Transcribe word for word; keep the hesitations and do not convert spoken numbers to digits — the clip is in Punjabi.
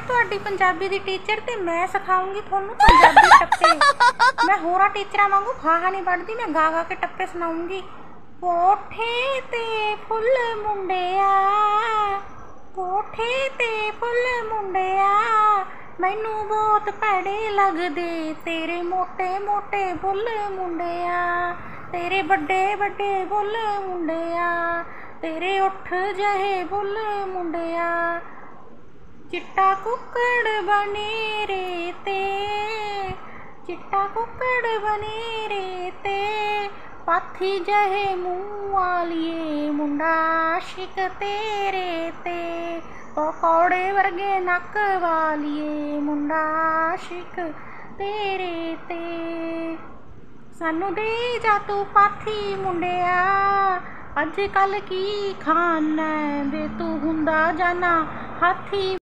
ਤੁਹਾਡੀ ਪੰਜਾਬੀ ਦੀ ਟੀਚਰ ਤੇ ਮੈਂ ਸਿਖਾਉਂਗੀ ਤੁਹਾਨੂੰ ਪੰਜਾਬੀ ਟੱਪੇ। ਮੈਂ ਹੋਰਾਂ ਟੀਚਰਾਂ ਵਾਂਗੂ ਫਾਹਾ ਨਹੀਂ ਵੱਢਦੀ, ਮੈਂ ਗਾ ਗਾ ਕੇ ਟੱਪੇ ਸੁਣਾਉਂਗੀ। ਕੋਠੇ ਤੇ ਫੁੱਲ ਮੁੰਡਿਆ, ਕੋਠੇ ਤੇ ਫੁੱਲ ਮੁੰਡਿਆ, ਮੈਨੂੰ ਬਹੁਤ ਭੈੜੇ ਲੱਗਦੇ ਤੇਰੇ ਮੋਟੇ ਮੋਟੇ ਬੁੱਲ ਮੁੰਡਿਆ, ਤੇਰੇ ਵੱਡੇ ਵੱਡੇ ਬੁੱਲ ਮੁੰਡਿਆ, ਤੇਰੇ ਉੱਠ ਜਿਹੇ ਬੁੱਲ ਮੁੰਡਿਆ। ਚਿੱਟਾ ਕੁੱਕੜ ਬਨੇਰੇ ਤੇ, ਚਿੱਟਾ ਕੁੱਕੜ ਬਨੇਰੇ ਤੇ, ਪਾਥੀ ਜਿਹੇ ਮੂੰਹ ਵਾਲੀਏ ਮੁੰਡਾ ਆਸ਼ਿਕ ਤੇਰੇ ਤੇ, ਪਕੌੜੇ ਵਰਗੇ ਨੱਕ ਵਾਲੀਏ ਮੁੰਡਾ ਆਸ਼ਿਕ ਤੇਰੇ ਤੇ। ਸਾਨੂੰ ਦੇ ਜਾ ਤੂੰ ਪਾਥੀ ਮੁੰਡਿਆ, ਅੱਜ ਕੱਲ੍ਹ ਕੀ ਖਾਨਾ ਵੇ ਤੂੰ ਹੁੰਦਾ ਜਾਨਾ ਹਾਥੀ।